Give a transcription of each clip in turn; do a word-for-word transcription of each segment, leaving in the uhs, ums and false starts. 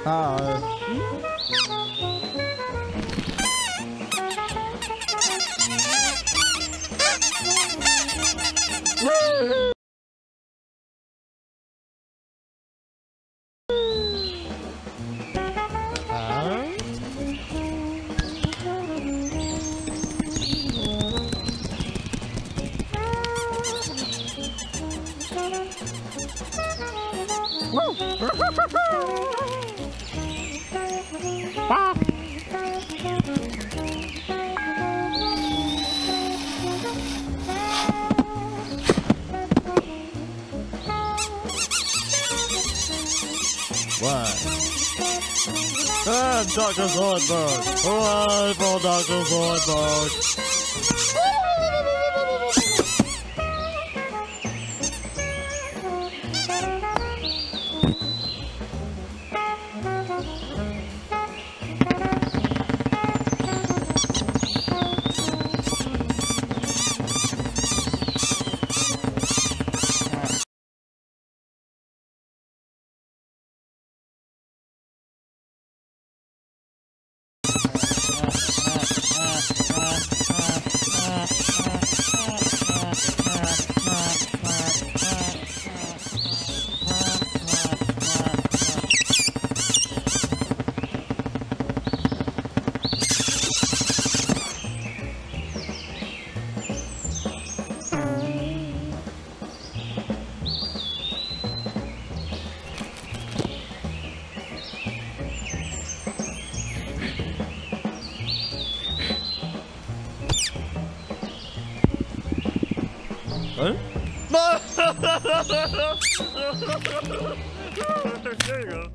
Hi. What? Ah, Doctor Zoidberg! Hooray for Doctor Zoidberg! Huh? There you go.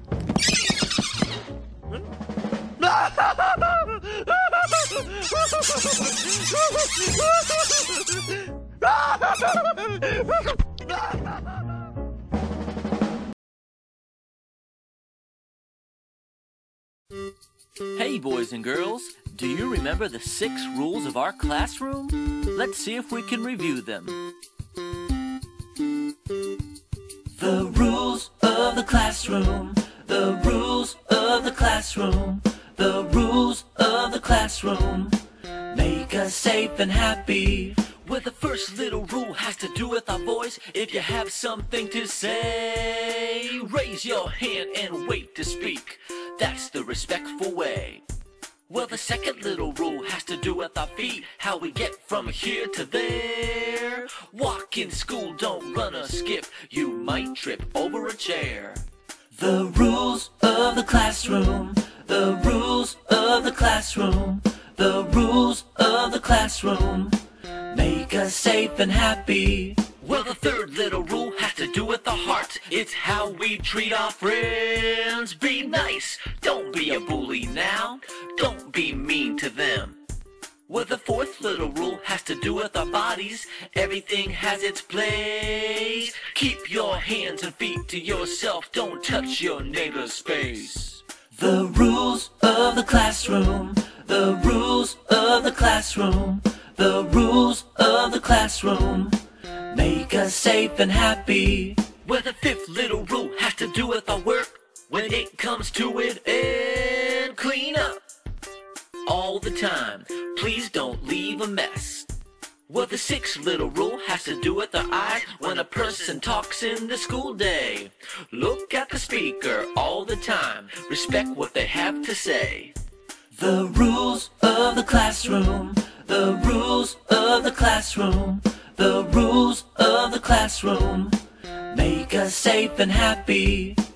Hey boys and girls, do you remember the six rules of our classroom? Let's see if we can review them. The rules of the classroom, the rules of the classroom, the rules of the classroom make us safe and happy. Well, the first little rule has to do with our voice. If you have something to say, raise your hand and wait to speak. That's the respectful way. Well, the second little rule has to do with our feet, how we get from here to there. Walk in school, don't run or skip, you might trip over a chair. The rules of the classroom, the rules of the classroom, the rules of the classroom make us safe and happy. Well, the third little rule has to do with the heart. It's how we treat our friends. Be nice, don't be a bully now. Don't be mean to them. Well, the fourth little rule has to do with our bodies. Everything has its place. Keep your hands and feet to yourself. Don't touch your neighbor's space. The rules of the classroom, the rules of the classroom, the rules of the classroom make us safe and happy. Well, the fifth little rule has to do with our work. When it comes to it, and clean up all the time. Please don't leave a mess. Well, the sixth little rule has to do with our eyes. When a person talks in the school day, look at the speaker all the time. Respect what they have to say. The rules of the classroom, the rules of the classroom, the rules of the classroom make us safe and happy.